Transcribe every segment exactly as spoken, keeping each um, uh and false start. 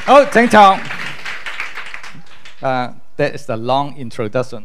好，請坐。Uh, that is the long introduction.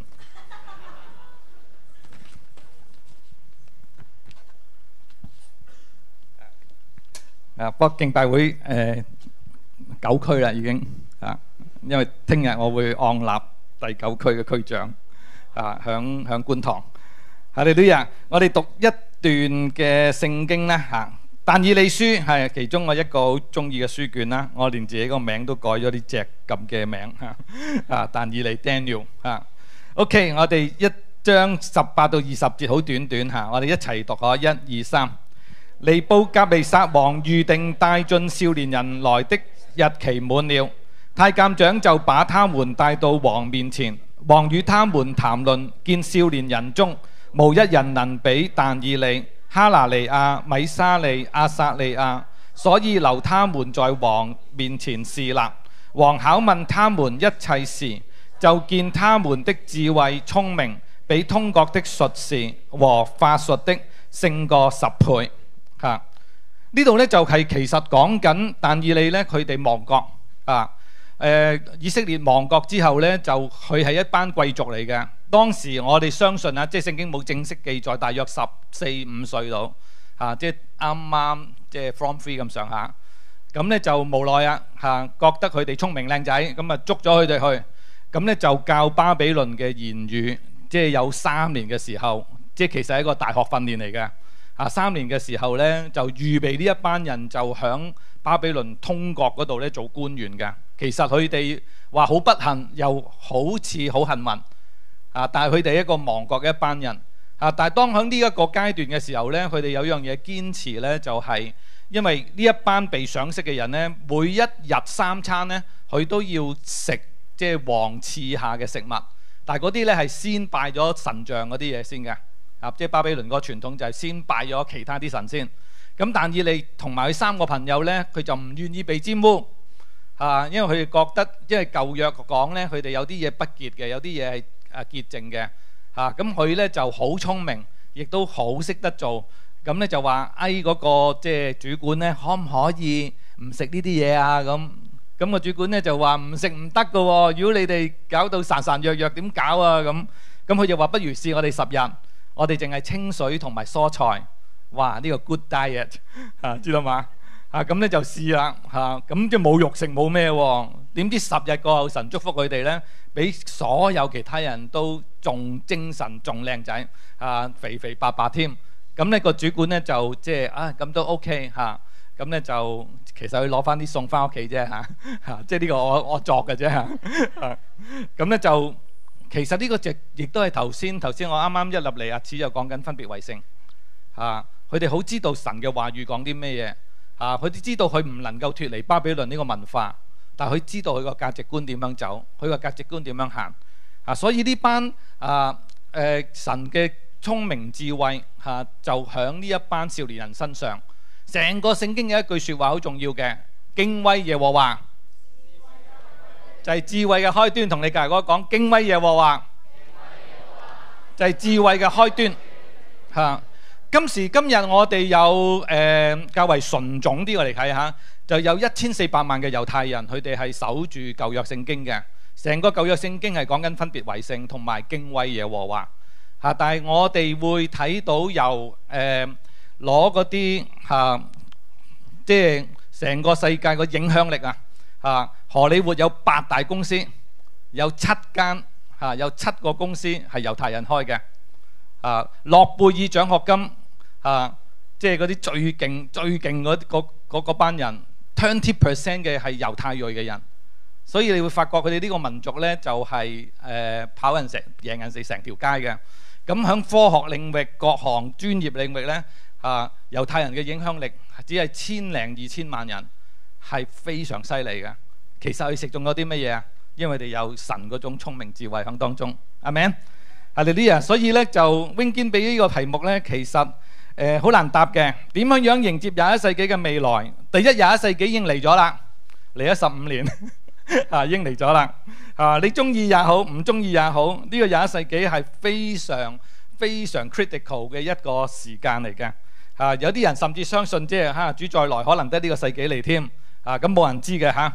啊，北敬拜會誒九區啦，已經啊，因為聽日我會按立第九區嘅區長啊，響響觀塘。哈利路亞！我哋讀一段嘅聖經咧嚇，但以理書係其中我一個好中意嘅書卷啦，我連自己個名都改咗啲隻咁嘅名嚇啊，但以理 Daniel 啊。OK， 我哋一章十八到二十節好短短嚇，我哋一齊讀下，一二三。尼布甲尼撒王預定帶進少年人來的日期滿了，太監長就把他們帶到王面前。王與他們談論，見少年人中無一人能比但以理、哈拿尼亞、米沙利、亞撒利亞，所以留他們在王面前侍立。王考問他們一切事，就見他們的智慧聰明，比通國的術士和法術的勝過十倍。嚇！呢度咧就係其實講緊但以理咧，佢哋亡國啊。誒，以色列亡國之後咧，就佢係一班貴族嚟嘅。當時我哋相信啊，即係聖經冇正式記載，大約十四五歲到嚇，即係啱啱即係 from three 咁上下。咁咧就無奈啊嚇，覺得佢哋聰明靚仔，咁啊捉咗佢哋去，咁咧就教巴比倫嘅言語，即係有三年嘅時候，即係其實係一個大學訓練嚟嘅。啊，三年嘅時候咧，就預備呢一班人就響巴比倫通國嗰度咧做官員嘅。其實佢哋話好不幸，又好似好幸運啊！但係佢哋一個亡國嘅一班人啊！但係當響呢一個階段嘅時候咧，佢哋有樣嘢堅持咧，就係因為呢一班被賞識嘅人咧，每一日三餐咧，佢都要食即係王賜下嘅食物。但係嗰啲咧係先拜咗神像嗰啲嘢先嘅。啊！即係巴比倫個傳統就係先拜咗其他啲神先。咁但以理同埋佢三個朋友咧，佢就唔願意被沾污啊，因為佢哋覺得，因為舊約講咧，佢哋有啲嘢不潔嘅，有啲嘢係啊潔淨嘅嚇。咁佢咧就好聰明，亦都好識得做。咁咧就話誒嗰個即係主管咧，可唔可以唔食呢啲嘢啊？咁咁個主管咧就話唔食唔得㗎喎。如果你哋搞到孱孱弱弱，點搞啊？咁咁佢就話不如試我哋十日。我哋淨係清水同埋蔬菜，哇！呢、這個 good diet 啊，知道嘛？啊咁咧就試啦嚇，咁即係冇肉食冇咩喎？點知十日過後，神祝福佢哋咧，比所有其他人都仲精神、仲靚仔啊，肥肥白白添。咁咧個主管咧就即係啊，咁都 OK 嚇。咁咧就其實佢攞翻啲餸翻屋企啫嚇嚇，即係呢個我我作嘅啫嚇。咁咧就。其實呢個就亦都係頭先頭先我啱啱一入嚟，阿始就講緊分別為聖嚇，佢哋好知道神嘅話語講啲咩嘢嚇，佢哋知道佢唔能夠脫離巴比倫呢個文化，但係佢知道佢個價值觀點樣走，佢個價值觀點樣行啊，所以呢班啊誒、呃、神嘅聰明智慧嚇、啊、就響呢一班少年人身上。成個聖經有一句説話好重要嘅，敬畏耶和華。就係智慧嘅開端，同你隔離嗰個講敬畏耶和華，就係智慧嘅開端嚇。今時今日我哋有誒、呃、較為純種啲，我哋睇下，就有一千四百萬嘅猶太人，佢哋係守住舊約聖經嘅。成個舊約聖經係講緊分別為聖同埋敬畏耶和華嚇。但係我哋會睇到由誒攞嗰啲嚇，即係成個世界個影響力啊嚇。荷里活有八大公司，有七間嚇，有七個公司係猶太人開嘅。啊，諾貝爾獎學金啊，即係嗰啲最勁最勁嗰嗰嗰嗰班人 ，twenty percent 嘅係猶太裔嘅人。所以你會發覺佢哋呢個民族咧，就係誒跑人成贏人哋成條街嘅。咁喺科學領域、各行專業領域咧，啊，猶太人嘅影響力只係千零二千萬人，係非常犀利嘅。其實佢食中咗啲乜嘢啊？因為佢哋有神嗰種聰明智慧喺當中，阿們，哈利路亞。所以咧就 Wing 堅俾呢個題目咧，其實誒好難答嘅。點樣樣迎接廿一世紀嘅未來？第一，廿一世紀已經嚟咗啦，嚟咗十五年啊，已經嚟咗啦。啊，你中意也好，唔中意也好，呢個廿一世紀係非常非常 critical 嘅一個時間嚟嘅。啊，有啲人甚至相信即係嚇主再來可能得呢個世紀嚟添。啊，咁冇人知嘅嚇。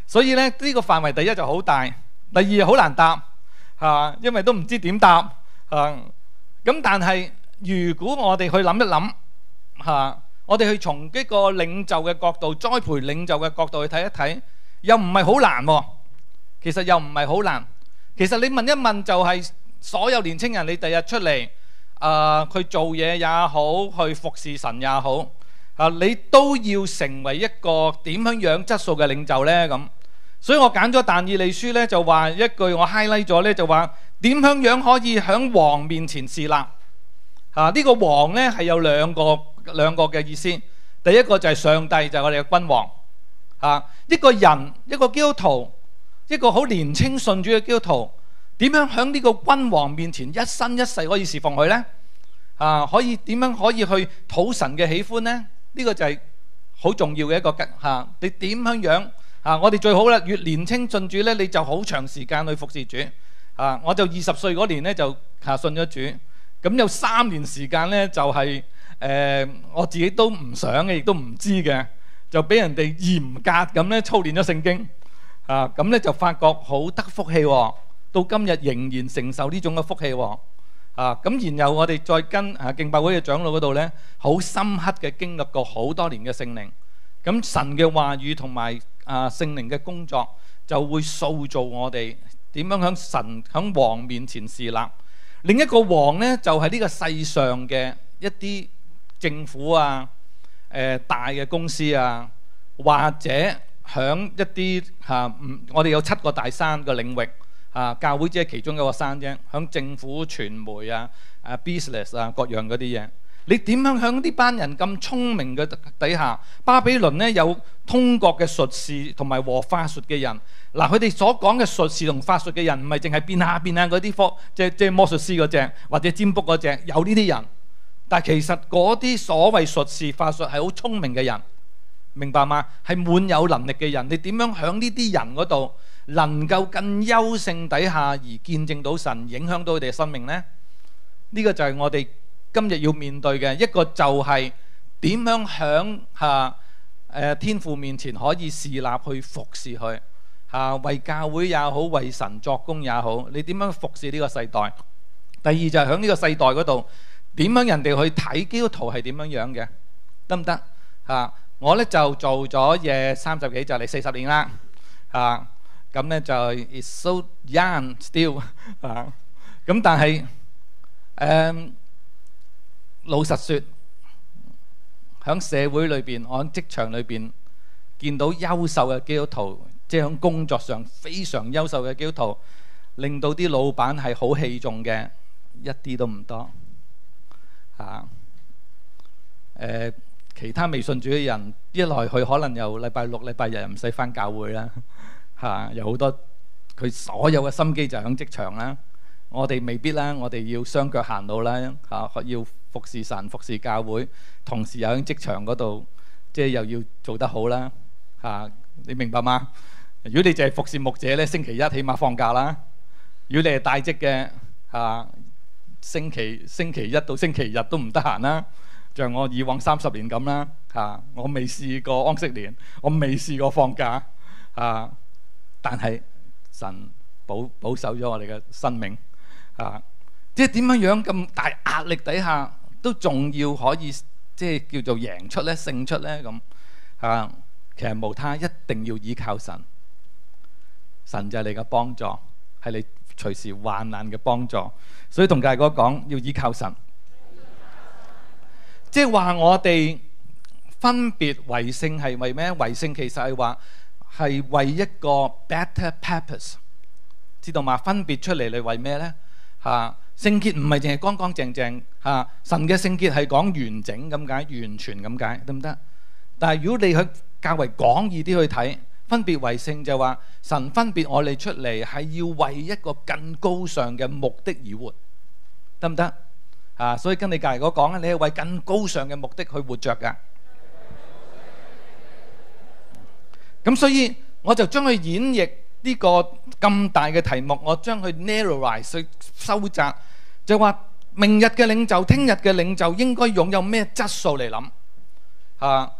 所以咧呢個範圍第一就好大，第二好難答嚇，因為都唔知點答嚇。咁但係如果我哋去諗一諗嚇，我哋去從呢個領袖嘅角度、栽培領袖嘅角度去睇一睇，又唔係好難喎。其實又唔係好難。其實你問一問就係所有年青人，你第日出嚟啊，去做嘢也好，去服侍神也好啊，你都要成為一個點樣樣質素嘅領袖呢？咁，所以我揀咗但以理書呢，就話一句我 highlight 咗呢，就話點樣樣可以喺王面前侍立啊？呢個王呢係有兩個兩個嘅意思。第一個就係上帝，就係我哋嘅君王啊。一個人，一個基督徒，一個好年青信主嘅基督徒，點樣喺呢個君王面前一生一世可以侍奉佢呢？啊，可以點樣可以去討神嘅喜歡呢？呢個就係好重要嘅一個吉嚇。你點樣樣啊？我哋最好啦，越年青信主呢，你就好長時間去服侍主啊。我就二十歲嗰年呢，就嚇信咗主，咁有三年時間呢，就係誒我自己都唔想嘅，亦都唔知嘅，就俾人哋嚴格咁咧操練咗聖經。啊，咁咧就發覺好得福氣喎，到今日仍然承受呢種嘅福氣喎。啊，咁然後我哋再跟啊敬拜會嘅長老嗰度咧，好深刻嘅經歷過好多年嘅聖靈。咁神嘅話語同埋啊聖靈嘅工作，就會塑造我哋點樣響神響王面前侍立。另一個王咧，就係呢個世上嘅一啲政府啊、誒大嘅公司啊，或者響一啲嚇唔，我哋有七個大山嘅領域啊，教會只係其中一個山啫。響政府、傳媒啊、啊 business 啊各樣嗰啲嘢，你點樣響呢班人咁聰明嘅底下？巴比倫呢有通國嘅術士同埋和法術嘅人。嗱，佢哋所講嘅術士同法術嘅人，唔係淨係變下變下嗰啲科，即係即係魔術師嗰隻或者占卜嗰隻，有呢啲人。但係其實嗰啲所謂術士法術係好聰明嘅人。明白嗎？係滿有能力嘅人，你點樣喺呢啲人嗰度能夠更優勝底下而見證到神，影響到佢哋嘅生命呢？呢個就係我哋今日要面對嘅一個，就係點樣喺嚇誒天父面前可以侍立去服侍佢嚇，為教會也好，為神作工也好，你點樣服侍呢個世代？第二就係喺呢個世代嗰度，點樣人哋去睇基督徒係點樣樣嘅，得唔得嚇？我咧就做咗嘢三十幾，就嚟四十年啦，啊，咁咧就 it's so young still 啊，咁但係誒老實説，喺社會裏邊，我喺職場裏邊見到優秀嘅基督徒，即係喺工作上非常優秀嘅基督徒，令到啲老闆係好器重嘅，一啲都唔多，啊，誒。其他未信主嘅人，一來佢可能又禮拜六、禮拜日唔使返教會啦，嚇、啊，有好多佢所有嘅心機就喺職場啦。我哋未必啦，我哋要雙腳行路啦，嚇、啊，要服侍神、服侍教會，同時又喺職場嗰度，即係又要做得好啦，嚇、啊，你明白嗎？如果你淨係服侍牧者咧，星期一起碼放假啦。如果你係帶職嘅，嚇、啊，星期星期一到星期日都唔得閒啦。像我以往三十年咁啦，嚇，我未試過安息年，我未試過放假，啊！但係神保保守咗我哋嘅生命，啊！即係點樣樣咁大壓力底下，都仲要可以即係叫做贏出咧、勝出咧咁，啊！其實無他，一定要依靠神，神就係你嘅幫助，係你隨時患難嘅幫助。所以同大哥講，要依靠神。即係話我哋分別為聖係為咩？為聖其實係話係為一個 better purpose， 知道嘛？分別出嚟你為咩呢？嚇，聖潔唔係淨係乾乾淨淨嚇，神嘅聖潔係講完整咁解，完全咁解，得唔得？但係如果你去較為廣義啲去睇，分別為聖就話神分別我哋出嚟係要為一個更高尚嘅目的而活，得唔得？啊，所以跟你隔離嗰講咧，你係為更高尚嘅目的去活着噶。咁所以我就將佢演繹呢個咁大嘅題目，我將佢 narrowize 去收窄，就話明日嘅領袖、聽日嘅領袖應該擁有咩質素嚟諗？啊，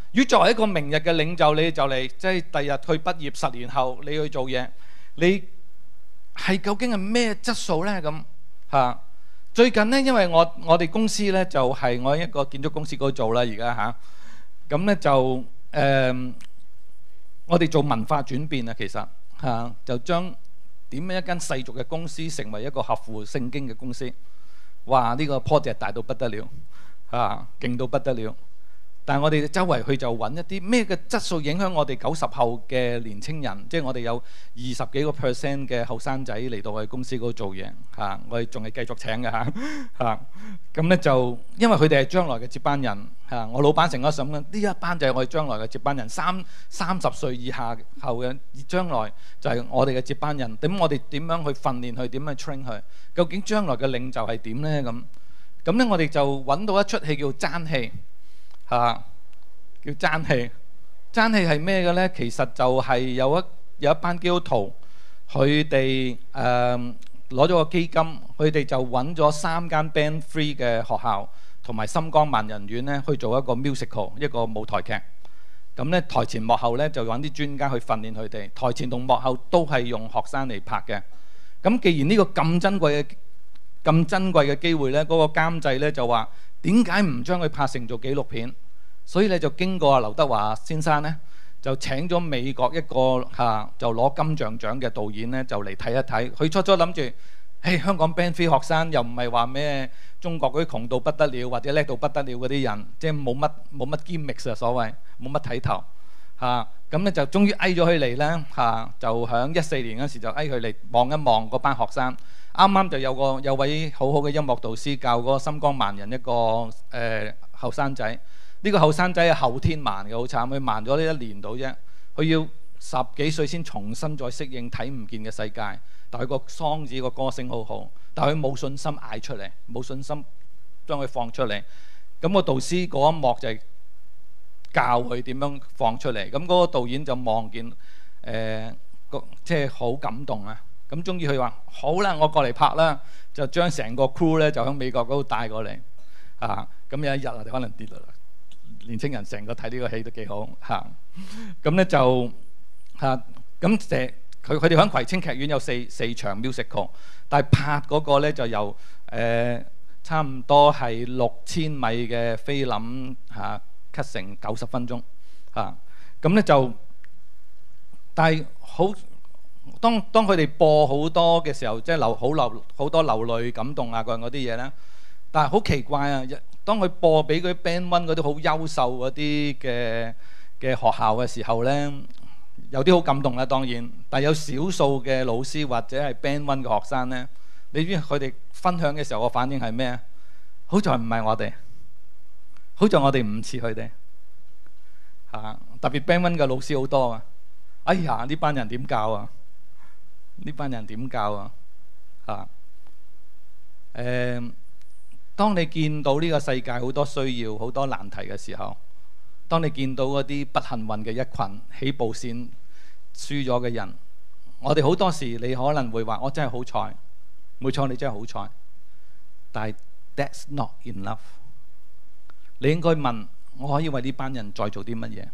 如果作為一個明日嘅領袖，你就嚟即係第日去畢業，十年後你去做嘢，你係究竟係咩質素呢？咁嚇最近呢，因為我我哋公司呢就係我喺一個建築公司嗰度做啦，而家嚇咁呢就誒，我哋做文化轉變啊，其實嚇就將點樣一間世俗嘅公司成為一個合乎聖經嘅公司。哇！呢個 project 大到不得了嚇，勁到不得了。但係我哋周圍去就揾一啲咩嘅質素影響我哋九十後嘅年青人，即係我哋有二十幾個 percent 嘅後生仔嚟到我哋公司嗰度做嘢嚇，我哋仲係繼續請嘅嚇嚇。咁咧就因為佢哋係將來嘅接班人嚇，我老闆成日想呢一班就係我哋將來嘅接班人，三三十歲以下後嘅將來就係我哋嘅接班人。咁我哋點樣去訓練佢？點樣 train 佢？究竟將來嘅領袖係點咧？咁咁咧，我哋就揾到一出戲叫爭氣。嚇、啊，叫爭氣。爭氣係咩嘅呢？其實就係有一有一班基督徒，佢哋誒攞咗個基金，佢哋就揾咗三間 Band Three 嘅學校，同埋深江萬人院呢去做一個 musical 一個舞台劇。咁呢台前幕後呢，就揾啲專家去訓練佢哋，台前同幕後都係用學生嚟拍嘅。咁既然呢個咁珍貴嘅咁珍貴嘅機會呢，嗰、嗰個監製呢就話：點解唔將佢拍成做紀錄片？所以咧就經過劉德華先生呢，就請咗美國一個嚇、啊、就攞金像獎嘅導演呢，就嚟睇一睇。佢初初諗住，誒香港 Band Three 學生又唔係話咩中國嗰啲窮到不得了或者叻到不得了嗰啲人，即係冇乜冇乜 gimmick 啊，所謂冇乜睇頭嚇。咁咧就終於嗌咗佢嚟呢，嚇、啊，就響一四年嗰時就嗌佢嚟望一望嗰班學生。啱啱就有個有位好好嘅音樂導師教嗰個深江萬人一個誒後生仔。呢個後生仔係後天盲嘅，好慘，佢盲咗呢一年到啫。佢要十幾歲先重新再適應睇唔見嘅世界。但係佢個嗓子個歌聲好好，但係佢冇信心嗌出嚟，冇信心將佢放出嚟。咁個導師嗰一幕就係教佢點樣放出嚟。咁嗰個導演就望見誒個即係好感動啊！咁終於佢話：好啦，我過嚟拍啦，就將成個 crew 咧就喺美國嗰度帶過嚟啊！咁有一日啊，就可能跌落嚟。年青人成個睇呢個戲都幾好嚇，咁咧就嚇咁成佢佢哋喺葵青劇院有四四場 musical， 但係拍嗰個咧就由誒、呃、差唔多係六千米嘅菲林嚇 cut 成九十分鐘嚇，咁咧就但係好當當佢哋播好多嘅時候，即係流好流好多流淚感動啊嗰樣嗰啲嘢咧，但係好奇怪啊！當佢播俾嗰啲 Band One 嗰啲好優秀嗰啲嘅嘅學校嘅時候呢，有啲好感動啦，當然，但係有少數嘅老師或者係 Band One 嘅學生呢，你知佢哋分享嘅時候個反應係咩？好在唔係我哋，好在我哋唔似佢哋嚇，特別 Band One 嘅老師好多啊！哎呀，呢班人點教啊？呢班人點教啊？嚇誒。呃當你見到呢個世界好多需要、好多難題嘅時候，當你見到嗰啲不幸運嘅一群起步線輸咗嘅人，我哋好多時你可能會話：我真係好彩，冇錯，你真係好彩。但係 that's not enough。你應該問：我可以為呢班人再做啲乜嘢？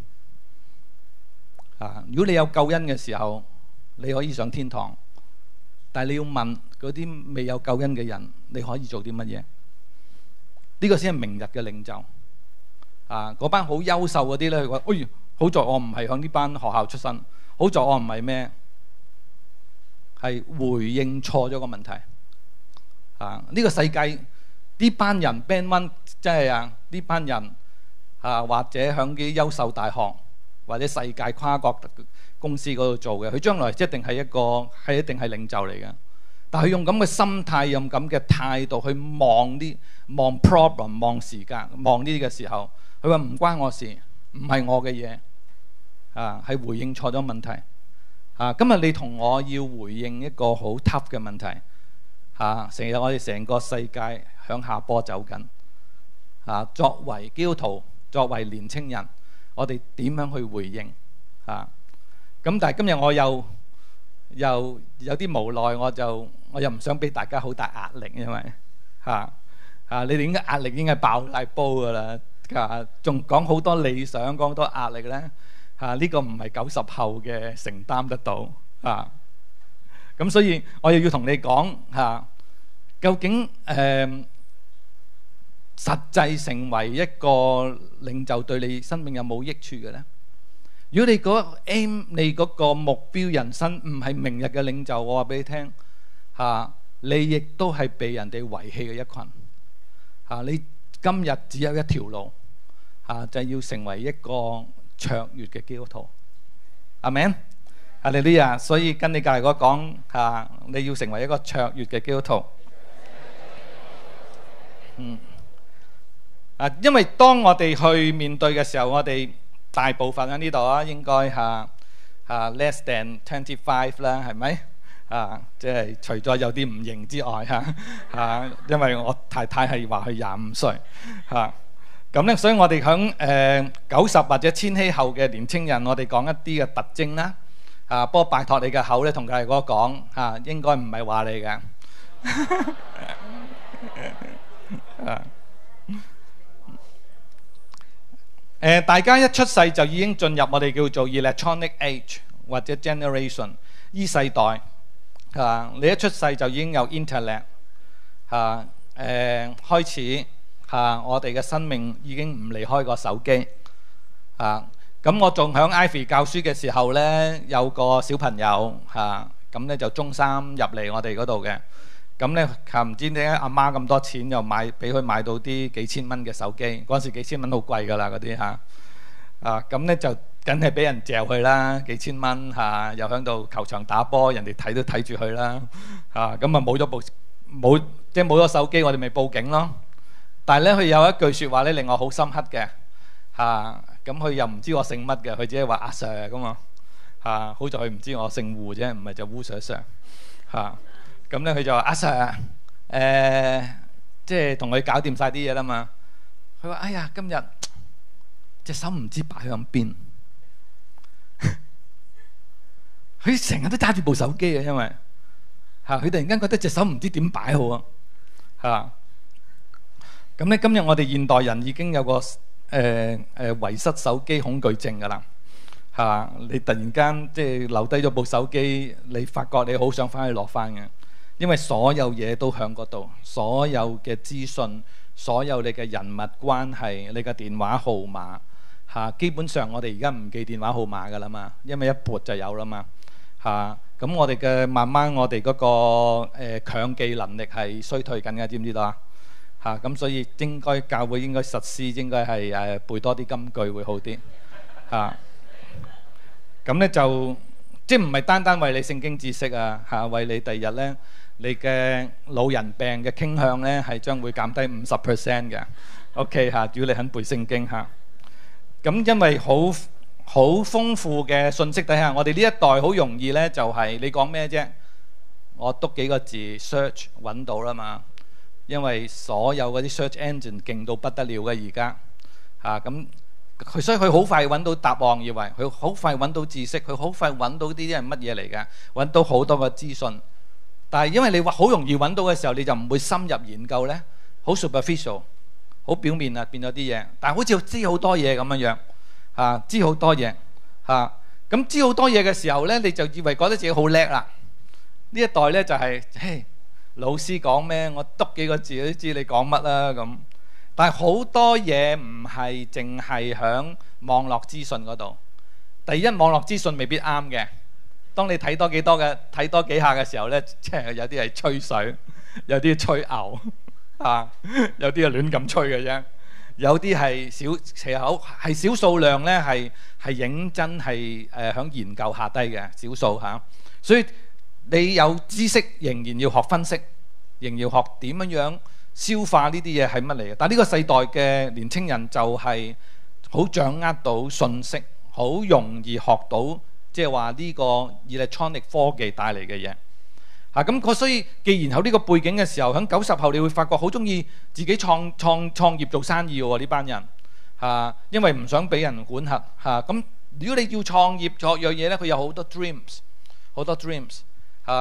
啊！如果你有救恩嘅時候，你可以上天堂，但係你要問嗰啲未有救恩嘅人，你可以做啲乜嘢？呢個先係明日嘅領袖啊！嗰班好優秀嗰啲咧，佢話：哎，好在我唔係響呢班學校出身，好在我唔係咩，係回應錯咗個問題啊！呢個世界呢班人 Band One 即係啊呢班人啊，或者響啲優秀大學或者世界跨國公司嗰度做嘅，佢將來一定係一個係一定係領袖嚟嘅。但係佢用咁嘅心態，用咁嘅態度去望啲望 problem、望時間、望呢啲嘅時候，佢話唔關我事，唔係我嘅嘢啊，係回應錯咗問題啊！今日你同我要回應一個好 tough 嘅問題啊！成日我哋成個世界向下坡走緊啊！作為基督徒，作為年青人，我哋點樣去回應啊？咁但係今日我又又有啲無奈，我就我又唔想俾大家好大壓力，因為嚇嚇、啊啊、你哋應該壓力應該爆大煲噶啦， 啊，仲講好多理想，講好多壓力咧嚇，呢個唔係九十後嘅承擔得到啊。咁所以我又要同你講嚇，究竟誒實際成為一個領袖對你生命有冇益處嘅咧？如果你嗰個 aim，你嗰個目標人生唔係明日嘅領袖，我話俾你聽嚇，你亦都係被人哋遺棄嘅一群嚇。你今日只有一條路嚇，就係要成為一個卓越嘅基督徒。阿們，哈利路亞。所以跟你隔離嗰講嚇，你要成為一個卓越嘅基督徒。嗯啊，因為當我哋去面對嘅時候，我哋大部分喺呢度啊，應該嚇嚇 less than twenty five 啦，係咪啊？即係除咗有啲唔認之外嚇嚇，因為我太太係話佢廿五歲嚇，咁咧，所以我哋響誒九十或者千禧後嘅年青人，我哋講一啲嘅特徵啦嚇。不過拜託你嘅口咧，同佢哋嗰講嚇，應該唔係話你嘅啊。誒，大家一出世就已經進入我哋叫做 electronic age 或者 generation 依世代嚇。你一出世就已經有 internet 嚇，誒開始嚇，我哋嘅生命已經唔離開個手機嚇。咁我仲響 Ivy 教書嘅時候咧，有個小朋友嚇，咁咧就中三入嚟我哋嗰度嘅。咁咧，唔知點解阿媽咁多錢又買俾佢買到啲幾千蚊嘅手機。嗰陣時幾千蚊好貴㗎啦，嗰啲嚇啊。咁咧就梗係俾人嚼佢啦，幾千蚊嚇，又喺度球場打波，人哋睇都睇住佢啦嚇。咁啊冇咗部冇即係冇咗手機，我哋咪報警咯。但係咧，佢有一句説話咧令我好深刻嘅嚇。咁佢又唔知我姓乜嘅，佢只係話阿 Sir 咁嘛嚇。好在佢唔知我姓胡啫，唔係就烏 Sir Sir 嚇。咁咧佢就話阿 Sir 誒，即係同佢搞掂曬啲嘢啦嘛。佢話：哎呀，今日隻手唔知擺向邊。佢成日都揸住部手機啊，因為嚇佢突然間覺得隻手唔知點擺好啊嚇。咁咧，今日我哋現代人已經有個誒誒遺失手機恐懼症㗎啦嚇。你突然間即係留低咗部手機，你發覺你好想翻去攞翻嘅。因為所有嘢都喺嗰度，所有嘅資訊，所有你嘅人物關係，你嘅電話號碼嚇，基本上我哋而家唔記電話號碼㗎啦嘛，因為一撥就有啦嘛嚇。咁我哋嘅慢慢我哋嗰個誒強記能力係衰退緊嘅，知唔知道啊？嚇，咁所以應該教會應該實施，應該係誒背多啲金句會好啲嚇。咁咧就即係唔係單單為你聖經知識啊嚇，為你第二日咧。你嘅老人病嘅傾向咧，係將會減低五十 percent 嘅。OK 嚇，如果你肯背聖經嚇，咁因為好好豐富嘅信息底下，我哋呢一代好容易咧，就係你講咩啫？我篤幾個字 search 揾到啦嘛。因為所有嗰啲 search engine 勁到不得了嘅而家嚇，咁佢所以佢好快揾到答案，以為佢好快揾到知識，佢好快揾到呢啲係乜嘢嚟㗎？揾到好多個資訊。但係因為你話好容易揾到嘅時候，你就唔會深入研究咧，好 superficial， 好表面啊，變咗啲嘢。但係好似知好多嘢咁樣樣嚇，知好多嘢嚇。咁知好多嘢嘅時候咧，你就以為覺得自己好叻啦。呢一代咧就係、是，嘿，老師講咩，我篤幾個字都知你講乜啦咁。但係好多嘢唔係淨係響網絡資訊嗰度。第一，網絡資訊未必啱嘅。當你睇多幾多嘅睇多幾下嘅時候咧，即係有啲係吹水，有啲吹牛啊，有啲係亂咁吹嘅啫，有啲係少其實好係少數量咧，係係認真係誒響研究下低嘅少數嚇。所以你有知識仍然要學分析，仍然要學點樣樣消化呢啲嘢係乜嚟嘅。但係呢個世代嘅年青人就係好掌握到信息，好容易學到。即係話呢個 electronic 科技帶嚟嘅嘢嚇，咁我所以既然有呢個背景嘅時候，喺九十後你會發覺好中意自己創創創業做生意喎呢班人嚇，因為唔想俾人管轄嚇。咁如果你要創業作樣嘢咧，佢有好多 dreams， 好多 dreams 嚇。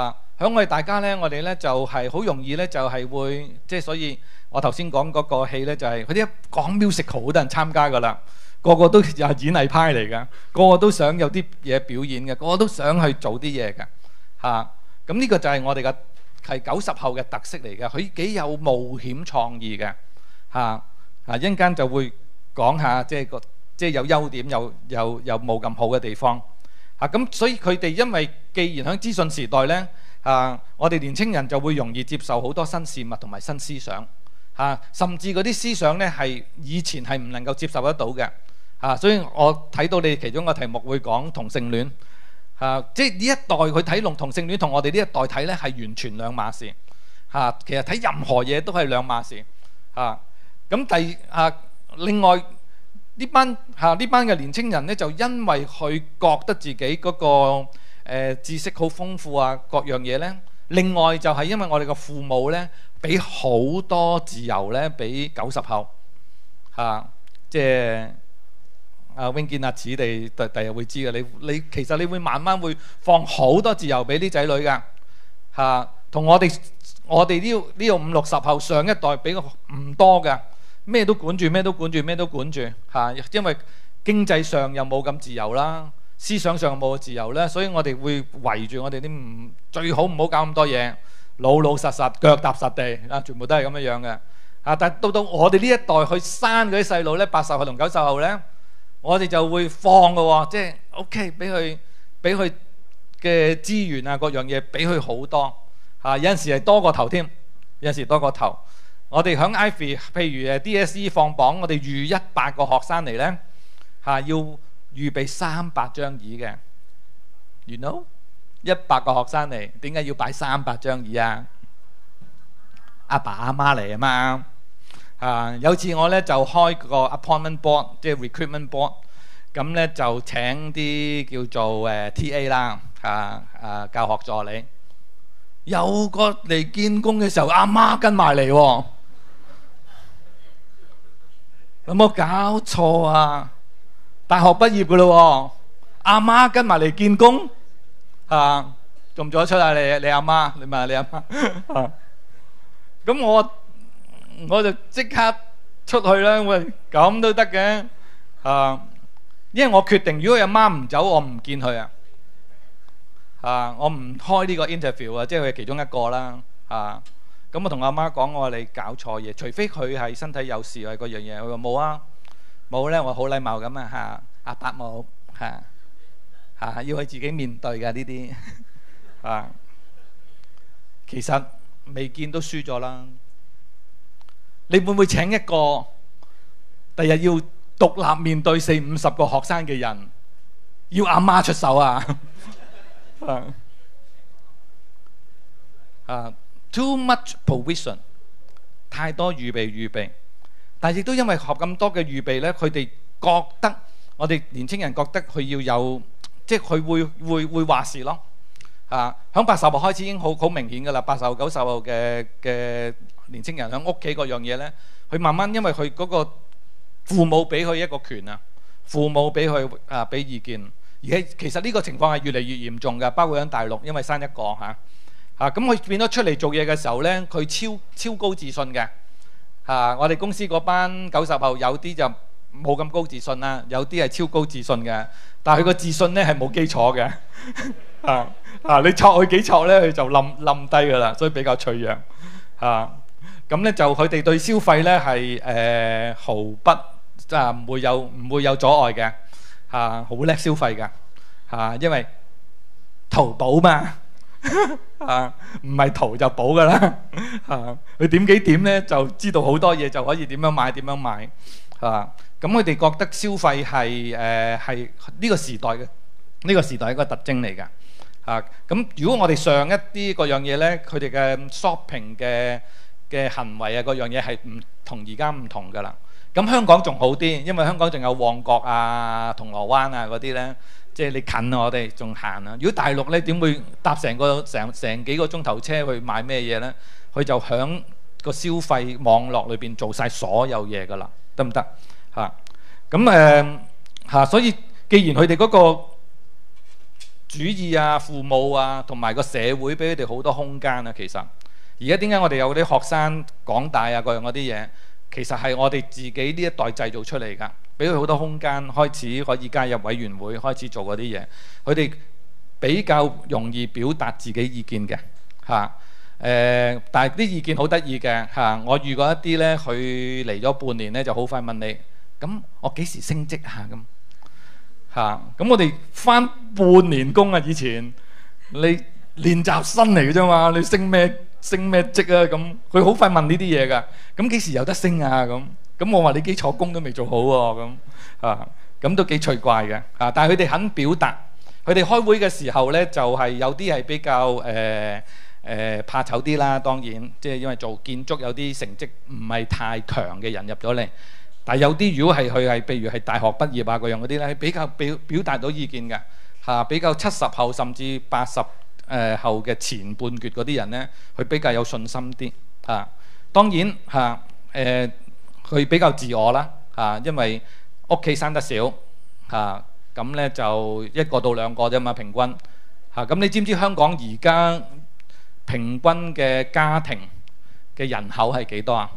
響我哋大家咧，我哋咧就係好容易咧，就係會即係，所以我頭先講嗰個戲咧，就係佢啲講 musical 好多人參加噶啦，個個都又係演藝派嚟噶，個個都想有啲嘢表演嘅，個個都想去做啲嘢嘅嚇。咁呢個就係我哋嘅係九十後嘅特色嚟嘅，佢幾有冒險創意嘅嚇啊！一陣間就會講下即係個即係有優點，有有有冇咁好嘅地方嚇。咁所以佢哋因為既然喺資訊時代咧啊，我哋年青人就會容易接受好多新事物同埋新思想嚇，甚至嗰啲思想咧係以前係唔能夠接受得到嘅嚇。所以我睇到你其中個題目會講同性戀。啊！即係呢一代佢睇同同性戀同我哋呢一代睇咧係完全兩碼事嚇、啊。其實睇任何嘢都係兩碼事嚇。咁、啊、第啊，另外呢班嚇呢、啊、班嘅年青人咧，就因為佢覺得自己嗰、那個、呃、知識好豐富啊，各樣嘢咧。另外就係因為我哋嘅父母咧，俾好多自由咧，俾九十後嚇，即係。啊，永健阿子哋第第日會知嘅，你你其實你會慢慢會放好多自由俾啲仔女㗎嚇，同、啊、我哋我哋呢呢個五六十後上一代俾個唔多㗎，咩都管住，咩都管住，咩都管住嚇、啊，因為經濟上又冇咁自由啦，思想上又冇自由咧，所以我哋會圍住我哋啲唔最好唔好搞咁多嘢，老老實實腳踏實地啊，全部都係咁樣樣嘅嚇。但到到我哋呢一代去生嗰啲細路咧，八十後同九十後咧。我哋就會放嘅喎，即係 OK，俾佢俾佢嘅資源啊，各樣嘢俾佢好多嚇，有陣時係多過頭添，有陣時多過頭。我哋響 Ivy，譬如誒 D S E 放榜，我哋預一百個學生嚟咧嚇，要預備三百張椅嘅，you know，一百個學生嚟，點解要擺三百張椅啊？阿爸阿媽嚟啊嘛。啊！有次我咧就開個 appointment board，即係 recruitment board，咁咧就請啲叫做誒 T A 啦，啊啊教學助理，有個嚟見工嘅時候，阿媽跟埋嚟喎，有冇搞錯啊？大學畢業噶咯，阿媽跟埋嚟見工，啊，做唔做得出啊？你你阿媽，你問下你阿媽，啊，咁我。我就即刻出去啦！喂，咁都得嘅啊！因為我決定，如果阿媽唔走，我唔見佢啊！啊，我唔開呢個 interview 啊，即係佢其中一個啦啊！咁我同阿媽講，我話你搞錯嘢，除非佢係身體有事啊嗰樣嘢。佢話冇啊，冇咧，我好禮貌咁啊嚇，阿伯冇嚇嚇，要佢自己面對㗎呢啲啊。其實未見都輸咗啦。你會唔會請一個第日要獨立面對四五十個學生嘅人，要阿媽出手啊？啊 ，too much provision， 太多預備預備，但係亦都因為學咁多嘅預備咧，佢哋覺得我哋年青人覺得佢要有，即係佢會會會話事咯。啊，響八十後開始已經好好明顯㗎啦，八十後九十後嘅嘅。年青人喺屋企嗰樣嘢咧，佢慢慢因為佢嗰個父母俾佢一個權啊，父母俾佢啊俾意見，而且其實呢個情況係越嚟越嚴重㗎，包括喺大陸，因為生一個嚇嚇，咁佢變咗出嚟做嘢嘅時候咧，佢超超高自信嘅嚇。我哋公司嗰班九十後有啲就冇咁高自信啦，有啲係超高自信嘅，但係佢個自信咧係冇基礎嘅啊啊！你挫佢幾挫咧，佢就冧冧低㗎啦，所以比較脆弱啊。咁咧就佢哋對消費咧係誒毫不即係唔會有唔會有阻礙嘅嚇，好叻消費㗎嚇，因為淘寶嘛嚇，唔係淘就寶㗎啦嚇，佢點幾點咧就知道好多嘢就可以點樣買點樣買嚇。咁佢哋覺得消費係誒係呢個時代嘅呢個時代一個特徵嚟㗎嚇。咁如果我哋上一啲嗰樣嘢咧，佢哋嘅 shopping 嘅嘅行為啊，嗰樣嘢係唔同而家唔同㗎啦。咁香港仲好啲，因為香港仲有旺角啊、銅鑼灣啊嗰啲咧，即係你近啊，我哋仲行啊。如果大陸咧，點會搭成個成成幾個鐘頭車去買咩嘢咧？佢就響個消費網絡裏邊做晒所有嘢㗎啦，得唔得嚇？咁誒嚇，所以既然佢哋嗰個主義啊、父母啊，同埋個社會俾佢哋好多空間啊。其實而家點解我哋有啲學生港大啊各樣嗰啲嘢，其實係我哋自己呢一代製造出嚟㗎，俾佢好多空間，開始可以加入委員會，開始做嗰啲嘢。佢哋比較容易表達自己意見嘅嚇。誒、呃，但係啲意見好得意嘅嚇。我遇過一啲呢，佢嚟咗半年呢，就好快問你，咁我幾時升職啊？咁嚇，咁我哋返半年工啊，以前你練習生嚟嘅啫嘛，你升咩升咩職啊？咁佢好快問呢啲嘢㗎。咁幾時有得升啊？咁咁我話你基礎功都未做好喎。咁嚇，咁都幾趣怪嘅嚇。但係佢哋肯表達，佢哋開會嘅時候呢，就係、是、有啲係比較誒。呃誒、呃、怕醜啲啦，當然即係因為做建築有啲成績唔係太強嘅人入咗嚟，但係有啲如果係佢係譬如係大學畢業啊嗰樣嗰啲咧，比較表表達到意見嘅嚇、啊，比較七十後甚至八十誒後嘅前半橛嗰啲人咧，佢比較有信心啲嚇、啊。當然嚇誒，佢、啊、比較自我啦嚇、啊，因為屋企生得少嚇，咁、啊、咧就一個到兩個啫嘛平均嚇。咁、啊、你知唔知香港而家平均嘅家庭嘅人口係幾多啊？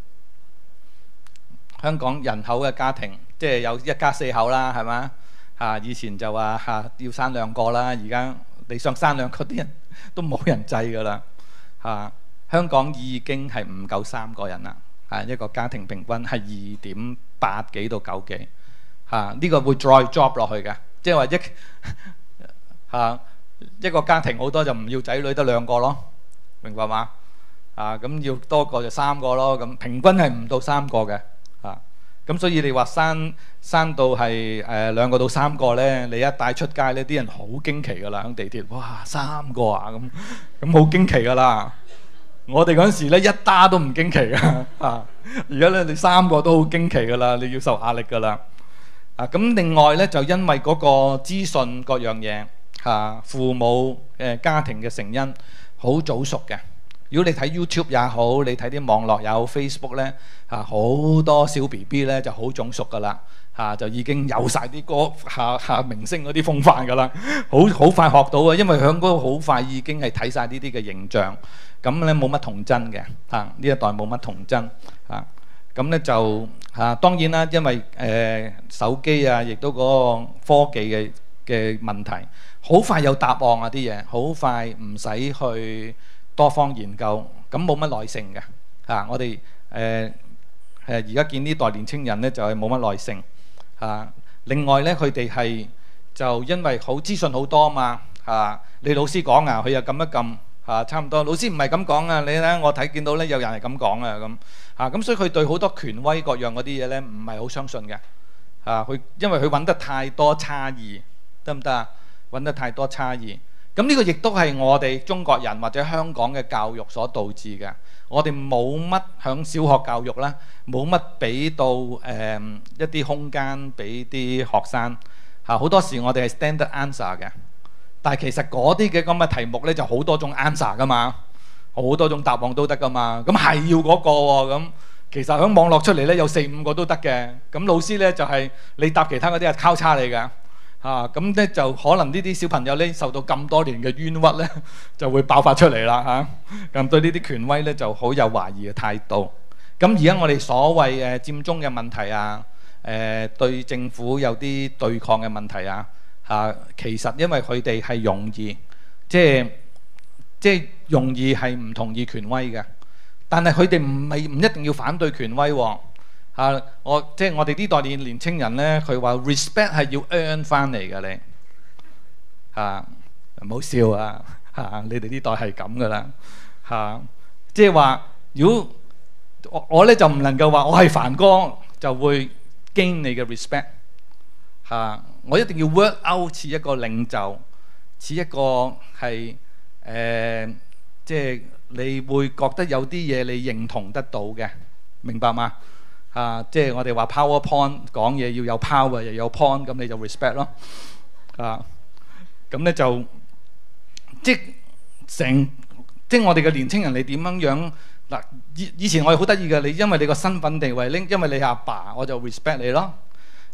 香港人口嘅家庭即係有一家四口啦，係嘛嚇？以前就話嚇要生兩個啦，而家你想生兩個啲人都冇人制㗎啦嚇。香港已經係唔夠三個人啦嚇，一個家庭平均係二點八幾到九幾嚇，呢個會再 drop 落去嘅，即係話一嚇。一個家庭好多就唔要仔女得兩個咯，明白嘛？啊咁要多個就三個咯，咁平均係唔到三個嘅啊。咁所以你話生生到係誒兩個到三個咧，你一帶出街咧，啲人好驚奇㗎啦，喺地鐵，哇三個啊咁，咁好驚奇㗎啦。我哋嗰陣時咧一打都唔驚奇㗎啊，而家咧你三個都好驚奇㗎啦，你要受壓力㗎啦。啊咁另外咧就因為嗰個資訊各樣嘢。啊！父母誒家庭嘅成因好早熟嘅。如果你睇 YouTube 也好，你睇啲網絡也好 Facebook 咧，嚇好多小 B B 咧就好早熟噶啦，嚇就已經有晒啲歌下下明星嗰啲風範噶啦，好好快學到啊！因為響嗰個好快已經係睇晒呢啲嘅形象，咁咧冇乜童真嘅嚇，呢一代冇乜童真嚇，咁咧就嚇當然啦，因為誒手機啊，亦都嗰個科技嘅嘅問題。好快有答案啊！啲嘢好快，唔使去多方研究，咁冇乜耐性嘅嚇、啊。我哋誒誒而家見呢代年青人咧，就係冇乜耐性嚇、啊。另外咧，佢哋係就因為好資訊好多嘛嚇、啊。你老師講啊，佢又撳一撳嚇、啊，差唔多。老師唔係咁講啊，你睇我睇見到咧有人係咁講啊咁嚇。咁所以佢對好多權威各樣嗰啲嘢咧，唔係好相信嘅嚇。佢、啊、因為佢揾得太多差異，得唔得啊？揾得太多差異，咁呢個亦都係我哋中國人或者香港嘅教育所導致嘅。我哋冇乜響小學教育啦，冇乜俾到誒、呃、一啲空間俾啲學生嚇。好多時我哋係 standard answer 嘅，但係其實嗰啲嘅咁嘅題目呢，就好多種 answer 噶嘛，好多種答案都得噶嘛。咁係要嗰個喎，咁其實響網絡出嚟呢，有四五個都得嘅。咁老師呢，就係、是、你答其他嗰啲係交叉嚟㗎。啊，咁咧就可能呢啲小朋友咧受到咁多年嘅冤屈咧，就會爆發出嚟啦嚇。咁、啊、對呢啲權威咧就好有懷疑嘅態度。咁而家我哋所謂誒佔中嘅問題啊，誒、呃、對政府有啲對抗嘅問題啊，嚇、啊、其實因為佢哋係容易，即係即係容易係唔同意權威嘅，但係佢哋唔係唔一定要反對權威喎、啊。啊！我即係我哋呢代年年青人咧，佢話 respect 係要 earn 翻嚟嘅你嚇，唔好笑啊嚇！你哋呢代係咁噶啦嚇，即係話如果我我咧就唔能夠話我係凡哥就會 gain 你嘅 respect 嚇，我一定要 work out 似一個領袖，似一個係誒，即係你會覺得有啲嘢你認同得到嘅，明白嗎？啊，即係我哋話 PowerPoint 講嘢要有 power 又有 point， 咁你就 respect 咯。啊，咁咧就即係成即係我哋嘅年青人，你點樣樣嗱？以以前我哋好得意嘅，你因為你個身份地位，拎因為你係阿爸，我就 respect 你咯。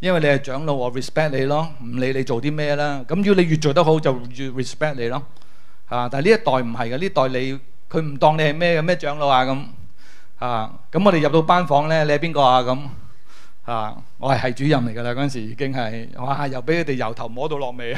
因為你係長老，我 respect 你咯，唔理你做啲咩啦。咁如果你越做得好，就越 respect 你咯。啊！但係呢一代唔係嘅，呢代你佢唔當你係咩嘅咩長老啊咁。啊！咁我哋入到班房咧，你係邊個啊咁？啊！我係係主任嚟㗎啦，嗰陣時已經係哇，又俾佢哋由頭摸到落尾啊！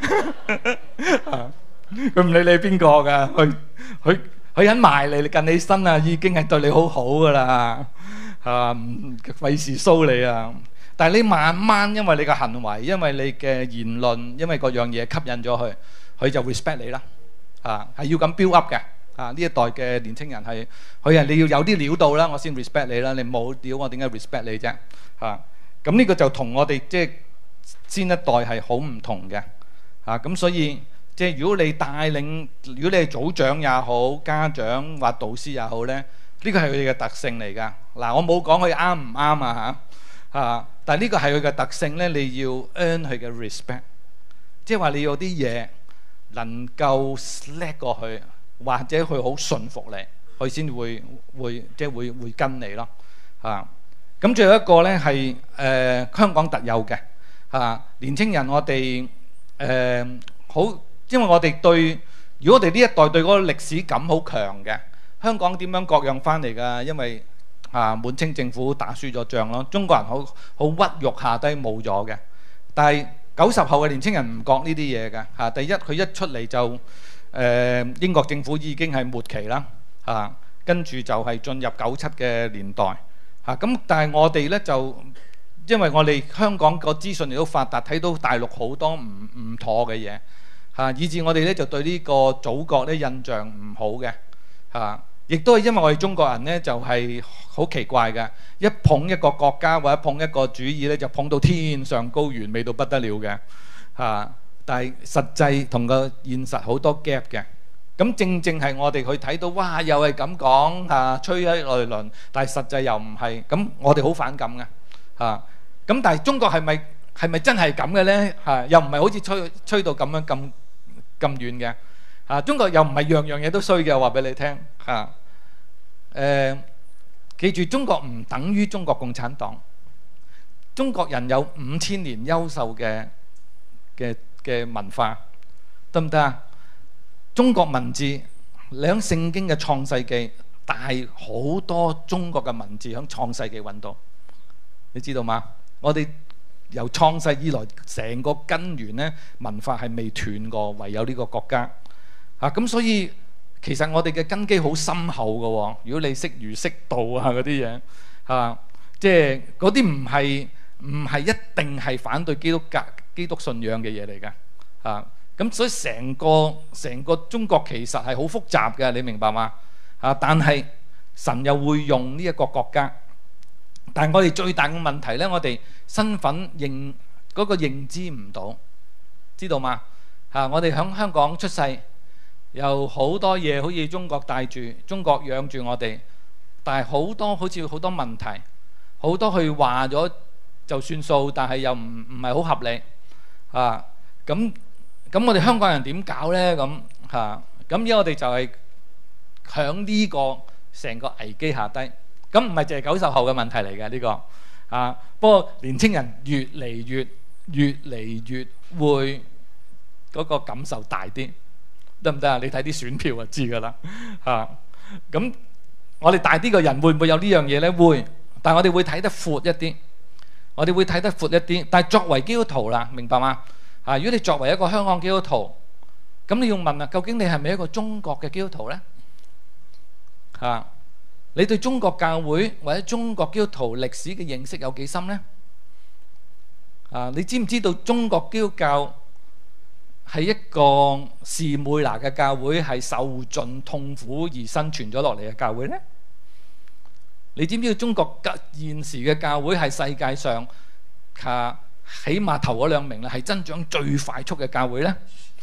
佢唔理你係邊個㗎，佢佢佢肯埋嚟近你身啊，已經係對你好好㗎啦。啊！唔費事騷你啊！但係你慢慢因為你嘅行為，因為你嘅言論，因為各樣嘢吸引咗佢，佢就 respect 你啦。啊，係要咁 build up 嘅。啊，呢一代嘅年青人係佢係你要有啲料到啦，我先 respect 你啦。你冇料，我點解 respect 你啫？啊，咁呢個就同我哋即係先一代係好唔同嘅。啊，咁所以即係如果你帶領，如果你係組長也好，家長或導師也好咧，呢個係佢哋嘅特性嚟㗎。嗱，我冇講佢啱唔啱啊嚇啊，但係呢個係佢嘅特性咧，你要 earn 佢嘅 respect， 即係話你有啲嘢能夠叻過去。或者佢好順服你，佢先會會即係會會跟你咯嚇。咁最後一個咧係誒香港特有嘅嚇年青人，我哋誒好，因為我哋對如果我哋呢一代對嗰個歷史感好強嘅，香港點樣割讓翻嚟㗎？因為啊滿清政府打輸咗仗咯，中國人好好屈辱下低冇咗嘅。但係九十後嘅年青人唔覺呢啲嘢㗎嚇。第一佢一出嚟就誒、呃、英國政府已經係末期啦，嚇、啊，跟住就係進入九七嘅年代，嚇、啊。咁但係我哋咧就，因為我哋香港個資訊亦都發達，睇到大陸好多唔唔妥嘅嘢，嚇、啊，以致我哋咧就對呢個祖國咧印象唔好嘅，嚇、啊。亦都係因為我哋中國人咧就係、是、好奇怪嘅，一捧一個國家或者捧一個主義咧就捧到天上高，完美到不得了嘅，嚇、啊。但係實際同個現實好多 gap 嘅，咁正正係我哋去睇到，哇！又係咁講嚇，吹一輪輪，但係實際又唔係，咁我哋好反感嘅嚇。咁但係中國係咪係咪真係咁嘅咧嚇？又唔係好似吹吹到咁樣咁咁遠嘅嚇。中國又唔係樣樣嘢都衰嘅，我話俾你聽嚇。誒，記住中國唔等於中國共產黨，中國人有五千年優秀嘅嘅嘅文化，得唔得啊？中國文字，你喺聖經嘅創世記帶好多中國嘅文字喺創世記揾到，你知道嗎？我哋由創世以來，成個根源咧文化係未斷過，唯有呢個國家啊！咁所以其實我哋嘅根基好深厚嘅喎。如果你識儒釋道啊嗰啲嘢啊，即係嗰啲唔係唔係一定係反對基督教基督信仰嘅嘢嚟㗎，啊咁所以成個成個中國其實係好複雜嘅，你明白嗎？啊，但係神又會用呢一個國家，但係我哋最大嘅問題咧，我哋身份認嗰個認知唔到，知道嗎？啊，我哋喺香港出世，有好多嘢好似中國帶住，中國養住我哋，但係好多好似好多問題，好多佢話咗就算數，但係又唔唔係好合理。啊，咁咁我哋香港人點搞呢？咁嚇，咁而家我哋就係響呢個成個危機下低，咁唔係淨係九十後嘅問題嚟嘅呢個啊。不過年青人越嚟越越嚟越會嗰個感受大啲，得唔得啊？你睇啲選票就知㗎啦嚇。咁我哋大啲嘅人會唔會有呢樣嘢呢？會，但係我哋會睇得闊一啲。我哋會睇得闊一啲，但係作為基督徒啦，明白嗎？啊，如果你作為一個香港基督徒，咁你要問啊，究竟你係咪一個中國嘅基督徒呢？啊，你對中國教會或者中國基督徒歷史嘅認識有幾深呢？啊，你知唔知道中國基督教係一個士妹拿嘅教會，係受盡痛苦而生存咗落嚟嘅教會呢？你知唔知道中國現時嘅教會係世界上啊起碼頭嗰兩名咧係增長最快速嘅教會呢？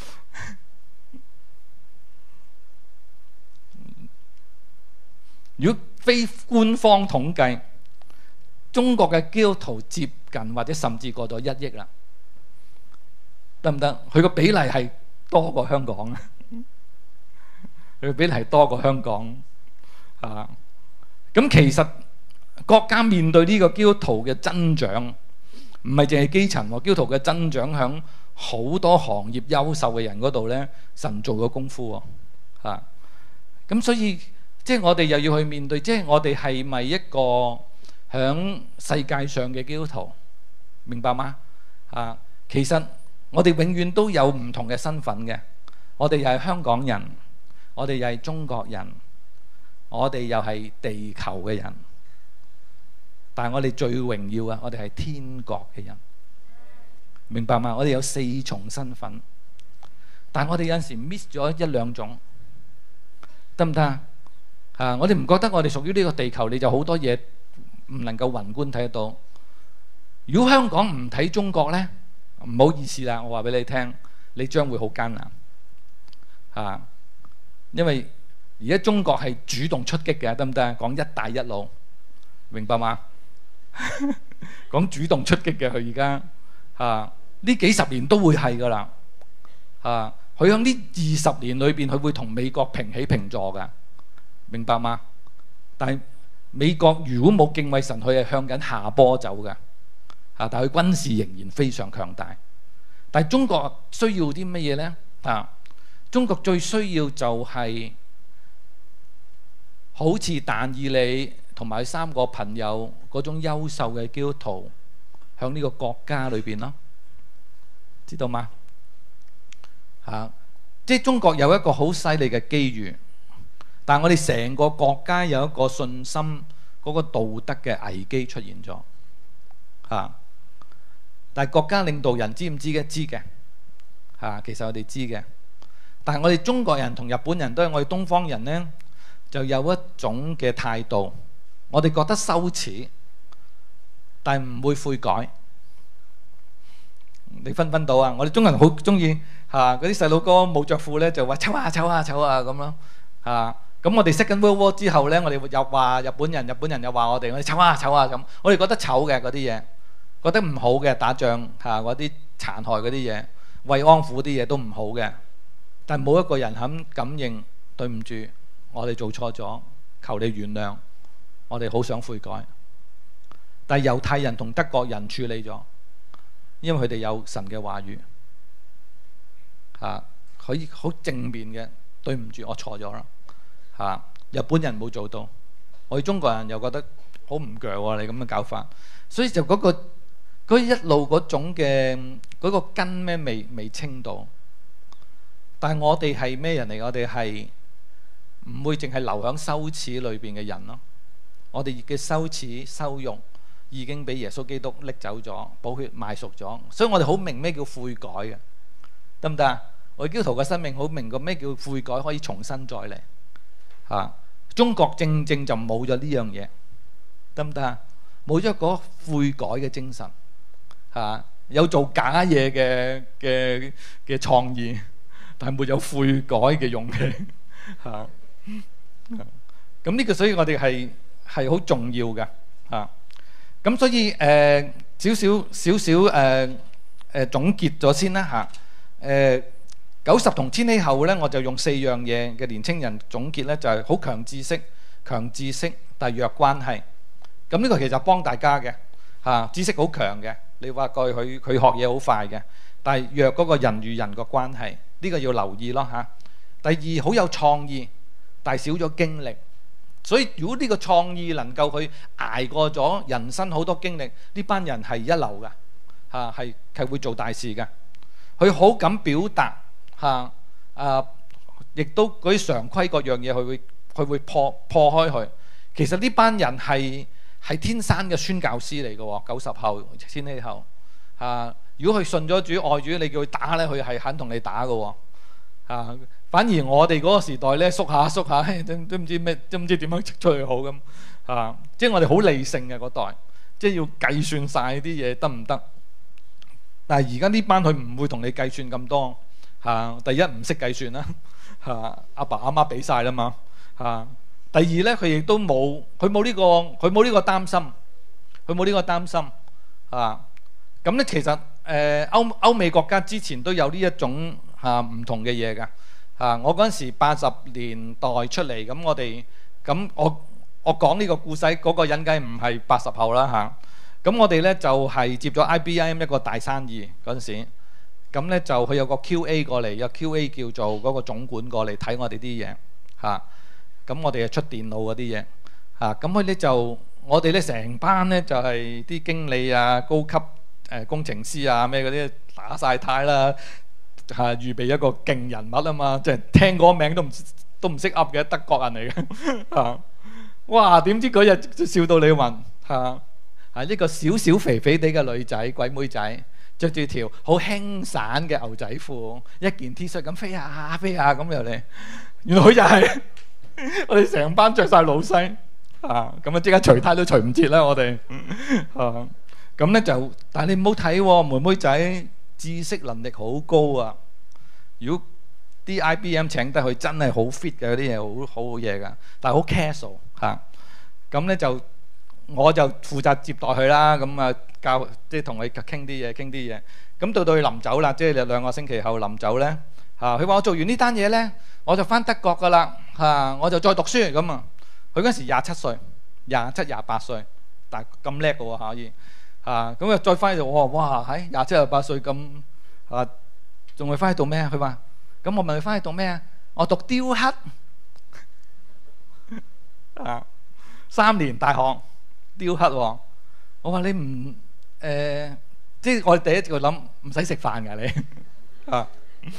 如果非官方統計，中國嘅基督徒接近或者甚至過咗一億啦，得唔得？佢個比例係多過香港啊！佢個比例係多過香港啊！咁其實國家面對呢個基督徒嘅增長唔係淨係基層喎，基督徒嘅增長響好多行業優秀嘅人嗰度咧，神做咗功夫喎嚇。咁所以即係我哋又要去面對，即係我哋係咪一個響世界上嘅基督徒？明白嗎？啊，其實我哋永遠都有唔同嘅身份嘅。我哋又係香港人，我哋又係中國人，我哋又係地球嘅人。但係我哋最榮耀啊！我哋係天國嘅人，明白嗎？我哋有四重身份，但係我哋有陣時 miss 咗一兩種，得唔得啊？啊！我哋唔覺得我哋屬於呢個地球，你就好多嘢唔能夠宏觀睇得到。如果香港唔睇中國呢，唔好意思啦，我話俾你聽，你將會好艱難啊！因為而家中國係主動出擊嘅，得唔得？講一帶一路，明白嗎？講主動出擊嘅，佢而家啊呢幾十年都會係噶啦啊！佢喺呢二十年裏邊，佢會同美國平起平坐噶，明白嗎？但係美國如果冇敬畏神，佢係向緊下坡走嘅啊！但係佢軍事仍然非常強大。但係中國需要啲乜嘢呢？啊！中國最需要就係好似但以理同埋三個朋友嗰種優秀嘅基督徒，響呢個國家裏邊咯，知道嗎？啊！即係中國有一個好犀利嘅機遇，但係我哋成個國家有一個信心嗰個道德嘅危機出現咗啊！但係國家領導人知唔知嘅？知嘅啊，其實我哋知嘅。但係我哋中國人同日本人都係我哋東方人呢，就有一種嘅態度，我哋覺得羞恥，但係唔會悔改。你分分到啊？我哋中國人好中意嚇嗰啲細佬哥冇着褲呢，就話醜啊醜啊醜啊咁咯嚇。咁我哋 Second World War 之後呢，我哋又話日本人，日本人又話我哋我哋醜啊醜啊咁。我哋覺得醜嘅嗰啲嘢，覺得唔好嘅，打仗嚇嗰啲殘害嗰啲嘢，慰安婦啲嘢都唔好嘅。但係冇一個人肯感認，對唔住，我哋做錯咗，求你原諒，我哋好想悔改。但係猶太人同德國人處理咗，因為佢哋有神嘅話語，嚇可以好正面嘅，對唔住，我錯咗啦，嚇。日本人冇做到，我哋中國人又覺得好唔鋸喎，你咁嘅搞法，所以就嗰個嗰一路嗰種嘅嗰個根咩未未清到。但係我哋係咩人嚟？我哋係唔會淨係留喺羞恥裏邊嘅人咯。我哋嘅羞恥羞辱已經俾耶穌基督拎走咗，寶血買贖咗，所以我哋好明咩叫悔改嘅，得唔得啊？我哋基督徒嘅生命好明個咩叫悔改，可以重新再嚟嚇、啊。中國正正就冇咗呢樣嘢，得唔得啊？冇咗嗰悔改嘅精神嚇、啊，有做假嘢嘅嘅嘅創意。但係沒有悔改嘅勇氣嚇，咁呢個所以我哋係係好重要嘅嚇。咁所以誒少少少少誒誒總結咗先啦嚇。誒九十同千禧後咧，我就用四樣嘢嘅年青人總結咧，就係好強知識、強知識但弱關係。咁呢個其實幫大家嘅嚇，知識好強嘅，你話過佢佢學嘢好快嘅，但係弱嗰個人與人個關係。呢個要留意咯嚇。第二，好有創意，但係少咗經歷。所以如果呢個創意能夠去捱過咗人生好多經歷，呢班人係一流嘅嚇，係係會做大事嘅。佢好敢表達嚇啊，亦都嗰啲常規各樣嘢，佢會佢會破破開佢。其實呢班人係係天生嘅宣教師嚟嘅喎，九十後、千禧後嚇。如果佢信咗主愛主，你叫佢打咧，佢係肯同你打嘅喎、啊。反而我哋嗰個時代咧，縮下縮下，都都唔知咩，都唔知點樣出去好咁啊！即係我哋好理性嘅嗰代，即係要計算晒啲嘢得唔得？但係而家呢班佢唔會同你計算咁多嚇、啊。第一唔識計算啦嚇，阿爸阿媽俾晒啦嘛嚇。第二咧，佢亦都冇，佢冇呢個，佢冇呢個擔心，佢冇呢個擔心啊。咁咧其實。誒歐歐美國家之前都有呢一種嚇唔同嘅嘢㗎嚇。我嗰陣時八十年代出嚟，咁我哋咁我我講呢個故仔嗰個人梗係唔係八十後啦咁我哋咧就係接咗 I B M 一個大生意嗰陣時，咁咧就佢有個 Q A 過嚟，有 Q A 叫做嗰個總管過嚟睇我哋啲嘢嚇。咁我哋係出電腦嗰啲嘢嚇。咁佢咧就我哋咧成班咧就係啲經理啊、高級誒工程師啊咩嗰啲打曬呔啦嚇，預備一個勁人物啊嘛，即係聽嗰個名都唔都唔識噏嘅德國人嚟嘅嚇。哇！點知嗰日就笑到你暈嚇。係一個小小肥肥地嘅女仔，鬼妹仔，着住條好輕散嘅牛仔褲，一件 T 恤咁飛下飛下咁入嚟。原來佢就係我哋成班着晒老西啊！咁啊即刻除呔都除唔切啦，我哋啊咁咧就，但係你唔好睇喎，妹妹仔知識能力好高啊！如果啲 I B M 請得佢，真係好 fit 嘅，嗰啲嘢好好好嘢噶，但係好 casual 嚇。咁咧就。我就負責接待佢啦，咁啊教即係同佢傾啲嘢，傾啲嘢。咁到到佢臨走啦，即係兩個星期後臨走咧嚇，佢話我做完呢單嘢咧，我就翻德國噶啦嚇，我就再讀書咁啊。佢嗰陣時廿七歲，廿七廿八歲，但係咁叻嘅喎可以嚇。咁啊再翻去就我話哇，喺廿七廿八歲咁啊，仲會翻去讀咩啊？佢話咁我問佢翻去讀咩啊？我讀雕刻啊，三年大學。雕刻喎，我話你唔誒、呃，即係我第一個諗唔使食飯㗎你啊，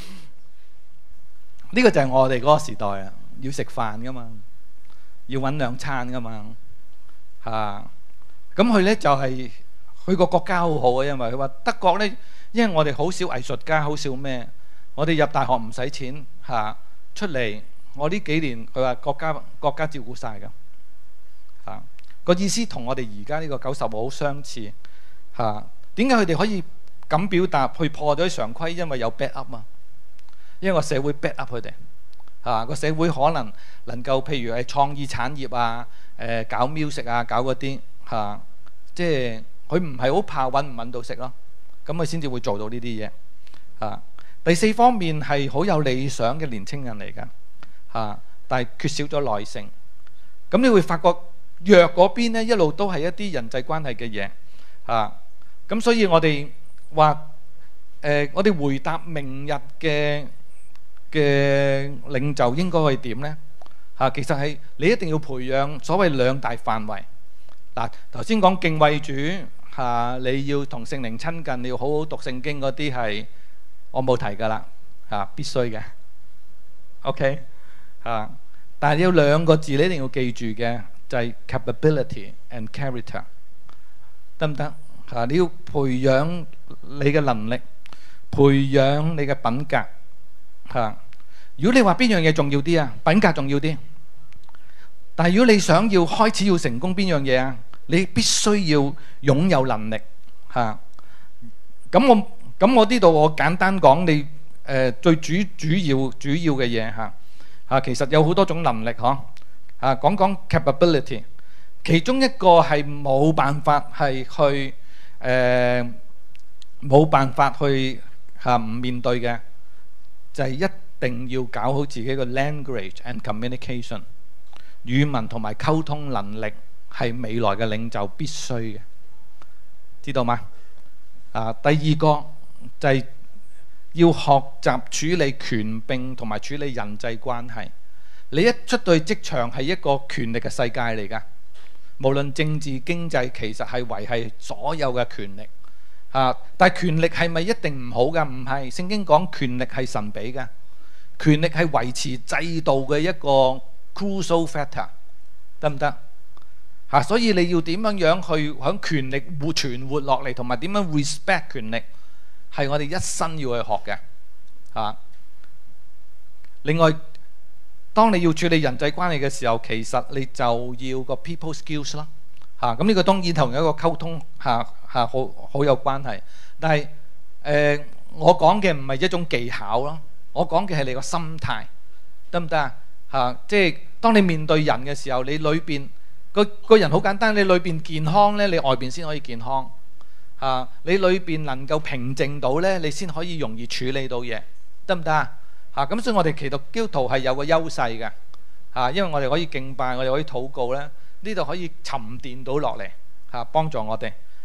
呢個就係我哋嗰個時代啊，要食飯㗎嘛，要揾兩餐㗎嘛嚇。咁佢咧就係佢個國家好好啊，因為佢話德國咧，因為我哋好少藝術家，好少咩，我哋入大學唔使錢嚇、啊，出嚟我呢幾年佢話國家國家照顧晒㗎嚇。個意思同我哋而家呢個九十後好相似嚇。點解佢哋可以咁表達去破咗啲常規？因為有 back up 啊，因為個社會 back up 佢哋嚇。個社會可能能夠譬如係創意產業啊、誒、呃、搞 music 啊、搞嗰啲嚇，即係佢唔係好怕揾唔揾到食咯。咁佢先至會做到呢啲嘢嚇。第四方面係好有理想嘅年青人嚟㗎嚇，但係缺少咗耐性。咁你會發覺。弱嗰邊咧，一路都係一啲人際關係嘅嘢嚇，咁、啊、所以我哋話誒，我哋回答明日嘅嘅領袖應該係點呢？嚇、啊？其實係你一定要培養所謂兩大範圍嗱。頭先講敬畏主嚇、啊，你要同聖靈親近，你要好好讀聖經嗰啲係我冇提㗎啦嚇，必須嘅。OK 嚇、啊，但係有兩個字你一定要記住嘅。就係 capability and character， 得唔得？嚇，你要培養你嘅能力，培養你嘅品格嚇。如果你話邊樣嘢重要啲啊？品格重要啲。但係如果你想要開始要成功邊樣嘢啊？你必須要擁有能力嚇。咁我咁我呢度我簡單講你誒最主主要主要嘅嘢嚇嚇，其實有好多種能力嗬。啊，講講 capability， 其中一個係冇辦法係去誒冇辦法去嚇唔面對嘅，就係一定要搞好自己嘅 language and communication， 語文同埋溝通能力係未來嘅領袖必須嘅，知道嗎？啊，第二個就係要學習處理權柄同埋處理人際關係。你一出到職場係一個權力嘅世界嚟㗎，無論政治經濟，其實係維係所有嘅權力嚇。但係權力係咪一定唔好㗎？唔係，聖經講權力係神俾㗎，權力係維持制度嘅一個 crucial factor， 得唔得嚇？所以你要點樣樣去響權力活存活落嚟，同埋點樣 respect 權力，係我哋一生要去學嘅嚇。另外，當你要處理人際關係嘅時候，其實你就要個 people skills 啦嚇。咁呢個當然同一個溝通嚇嚇好好有關係。但係誒、呃，我講嘅唔係一種技巧咯，我講嘅係你個心態，得唔得啊嚇？即係當你面對人嘅時候，你裏邊個個人好簡單，你裏邊健康咧，你外邊先可以健康嚇、啊。你裏邊能夠平靜到咧，你先可以容易處理到嘢，得唔得啊？嚇咁，所以我哋其實基督徒係有個優勢嘅嚇，因為我哋可以敬拜，我哋可以禱告咧，呢度可以沉澱到落嚟嚇，幫助我哋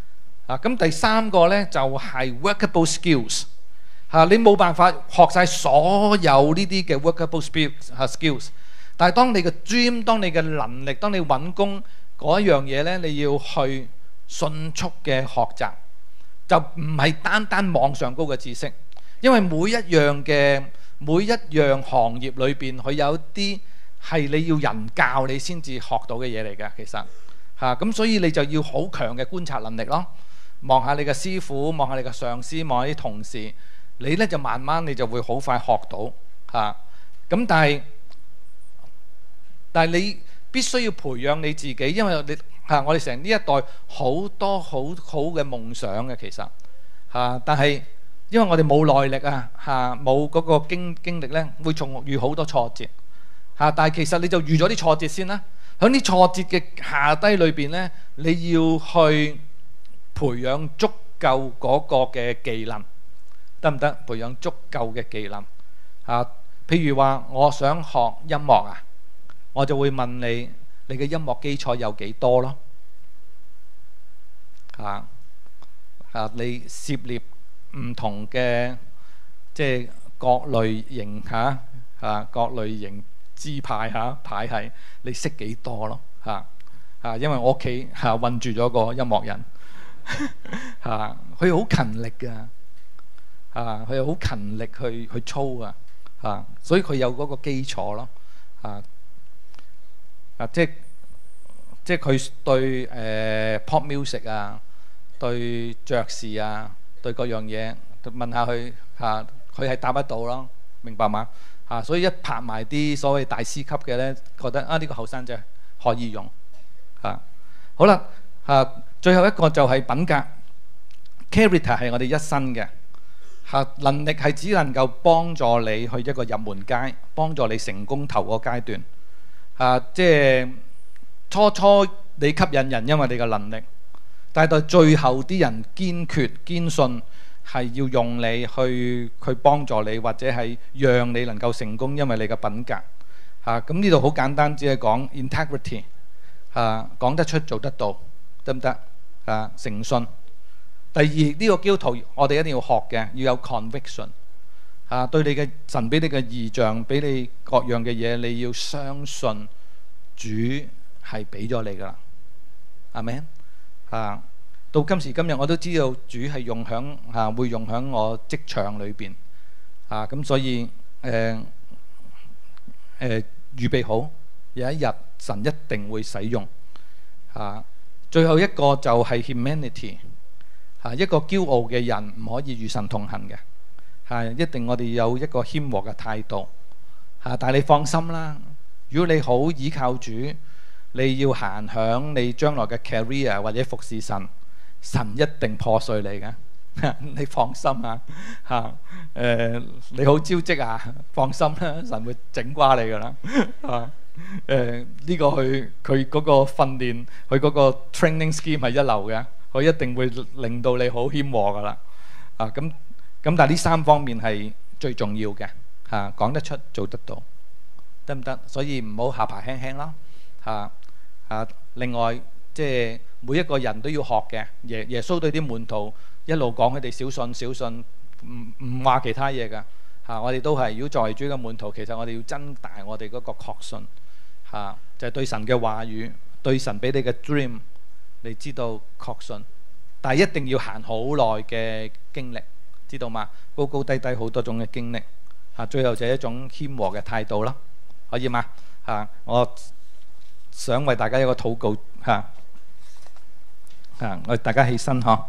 啊，咁第三個呢就係 workable skills。嚇，你冇辦法學晒所有呢啲嘅 workable skills， 但係當你嘅 dream， 當你嘅能力，當你揾工嗰一樣嘢呢，你要去迅速嘅學習，就唔係單單網上高嘅知識，因為每一樣嘅每一樣行業裏邊，佢有啲係你要人教你先至學到嘅嘢嚟嘅，其實嚇，咁所以你就要好強嘅觀察能力咯，望下你嘅師傅，望下你嘅上司，望下啲同事。你咧就慢慢你就會好快學到嚇，咁、啊、但係但係你必須要培養你自己，因為你嚇、啊、我哋成呢一代好多好好嘅夢想嘅其實嚇、啊，但係因為我哋冇耐力啊嚇，冇嗰個經經歷咧，會重遇好多挫折嚇、啊。但係其實你就預咗啲挫折先啦，喺啲挫折嘅下低裏邊咧，你要去培養足夠嗰個嘅技能。得唔得？培養足夠嘅技能啊！譬如話，我想學音樂啊，我就會問你：你嘅音樂基礎有幾多咯？啊啊！你涉獵唔同嘅即係各類型嚇啊，各類型支派嚇派系，你識幾多咯？嚇啊！因為我屋企嚇韞住咗個音樂人嚇，佢好勤力㗎。啊！佢又好勤力去去操啊！啊，所以佢有嗰個基礎咯。啊啊，即係即係佢對誒、呃、pop music 啊，對爵士啊，對各樣嘢問下佢嚇，佢、啊、係答得到咯，明白嗎？啊，所以一拍埋啲所謂大師級嘅咧，覺得啊呢、呢個後生仔可以用啊。好啦，啊，最後一個就係品格 character 係我哋一生嘅。嚇，能力係只能夠幫助你去一個入門階，幫助你成功頭個階段。嚇，即係初初你吸引人，因為你嘅能力，但係到最後啲人堅決堅信係要用你去去幫助你，或者係讓你能夠成功，因為你嘅品格。嚇，咁呢度好簡單，只係講 integrity。嚇，講得出做得到，得唔得？嚇，誠信。第二呢、這個基督徒，我哋一定要學嘅，要有 conviction 啊，對你嘅神俾你嘅異象，俾你各樣嘅嘢，你要相信主係俾咗你噶啦，係咪啊？到今時今日，我都知道主係用響啊，會用響我職場裏邊啊，咁所以誒誒、呃呃、預備好，有一日神一定會使用啊。最後一個就係 humanity。啊！一個驕傲嘅人唔可以與神同行嘅，係一定我哋有一個謙和嘅態度。嚇！但係你放心啦，如果你好依靠主，你要行響你將來嘅 career 或者服侍神，神一定破碎你嘅。你放心啊！嚇、呃、誒，你好招積啊！放心啦，神會整瓜你噶啦。啊誒，呢個佢佢嗰個訓練，佢嗰個 training scheme 係一流嘅。佢一定會令到你好謙和噶啦，啊咁咁，但係呢三方面係最重要嘅，嚇、啊、講得出做得到，得唔得？所以唔好下巴輕輕咯，嚇、啊、嚇、啊。另外即係每一個人都要學嘅，耶耶穌對啲門徒一路講佢哋小信小信，唔唔話其他嘢噶嚇。我哋都係，如果作為主嘅門徒，其實我哋要增大我哋嗰個確信嚇、啊，就係、是、對神嘅話語，對神俾你嘅 dream。你知道確信，但係一定要行好耐嘅經歷，知道嗎？高高低低好多種嘅經歷，嚇，最後就係一種謙和嘅態度啦，可以嗎？嚇，我想為大家一個禱告，嚇嚇，我哋大家起身嗬。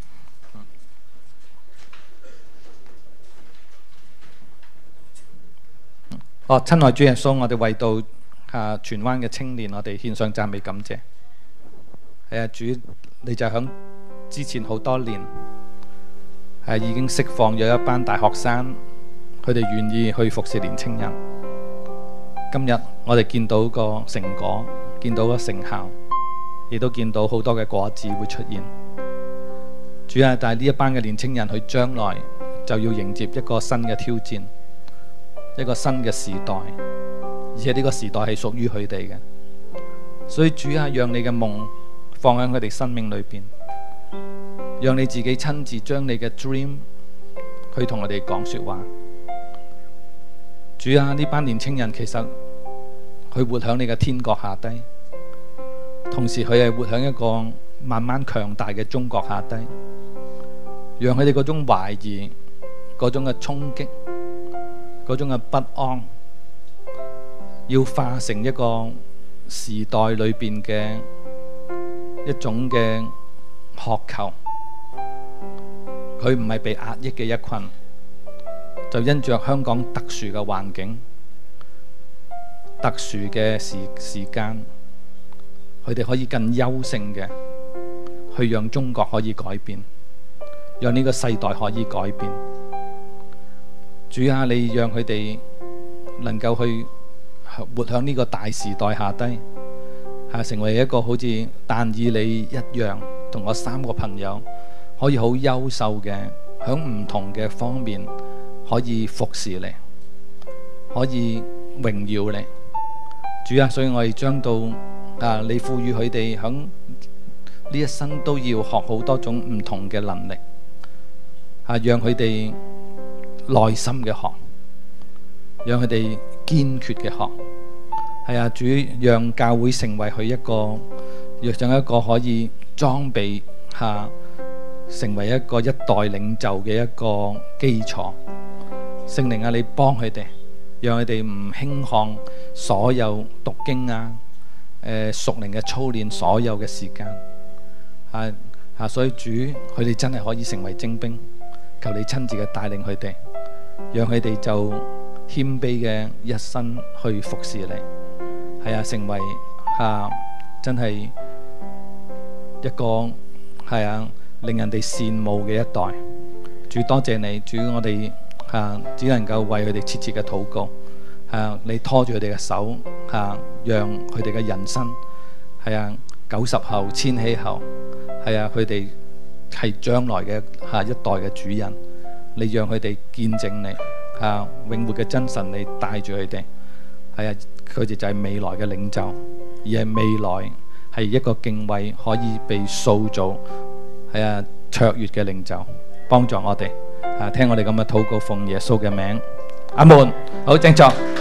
哦，親愛主耶穌，我哋為到嚇荃灣嘅青年，我哋獻上讚美感謝。係啊，主，你就響之前好多年係已經釋放咗一班大學生，佢哋願意去服侍年青人。今日我哋見到個成果，見到個成效，亦都見到好多嘅果子會出現。主啊，但係呢一班嘅年青人，佢將來就要迎接一個新嘅挑戰，一個新嘅時代，而且呢個時代係屬於佢哋嘅。所以主啊，讓你嘅夢放喺佢哋生命裏邊， 讓你自己親自將你嘅 dream 去同我哋講說話。主啊，呢班年青人其實佢活喺你嘅天國下低，同時佢係活喺一個慢慢強大嘅中國下低，讓佢哋嗰種懷疑、嗰種嘅衝擊、嗰種嘅不安，要化成一個時代裏邊嘅一種嘅渴求。佢唔係被壓抑嘅一群，就因着香港特殊嘅環境、特殊嘅時時間，佢哋可以更優勝嘅去讓中國可以改變，讓呢個世代可以改變。主啊，你讓佢哋能夠去活喺呢個大時代下低，係成為一個好似但以理一樣，同我三個朋友可以好優秀嘅，喺唔同嘅方面可以服侍你，可以榮耀你。主啊，所以我哋將到啊，你賦予佢哋喺呢一生都要學好多種唔同嘅能力，啊，讓佢哋耐心嘅學，讓佢哋堅決嘅學。係啊，主，讓教會成為佢一個，若像一個可以裝備下，成為一個一代領袖嘅一個基礎。聖靈啊，你幫佢哋，讓佢哋唔輕看所有讀經啊、誒屬靈嘅操練所有嘅時間。啊啊，所以主，佢哋真係可以成為精兵。求你親自嘅帶領佢哋，讓佢哋就謙卑嘅一生去服侍你。係啊，成為啊真係一個係啊令人哋羨慕嘅一代。主，多謝你，主，我哋啊只能夠為佢哋切切嘅禱告。啊，你拖住佢哋嘅手，啊，讓佢哋嘅人生係啊九十後、千禧後，係啊佢哋係將來嘅下一代嘅主人。你讓佢哋見證你啊永活嘅真神，你帶住佢哋。係啊，佢哋就係未來嘅領袖，而係未來係一個敬畏可以被塑造，係啊卓越嘅領袖，幫助我哋啊！聽我哋咁嘅禱告，奉耶穌嘅名，阿門。好，正確。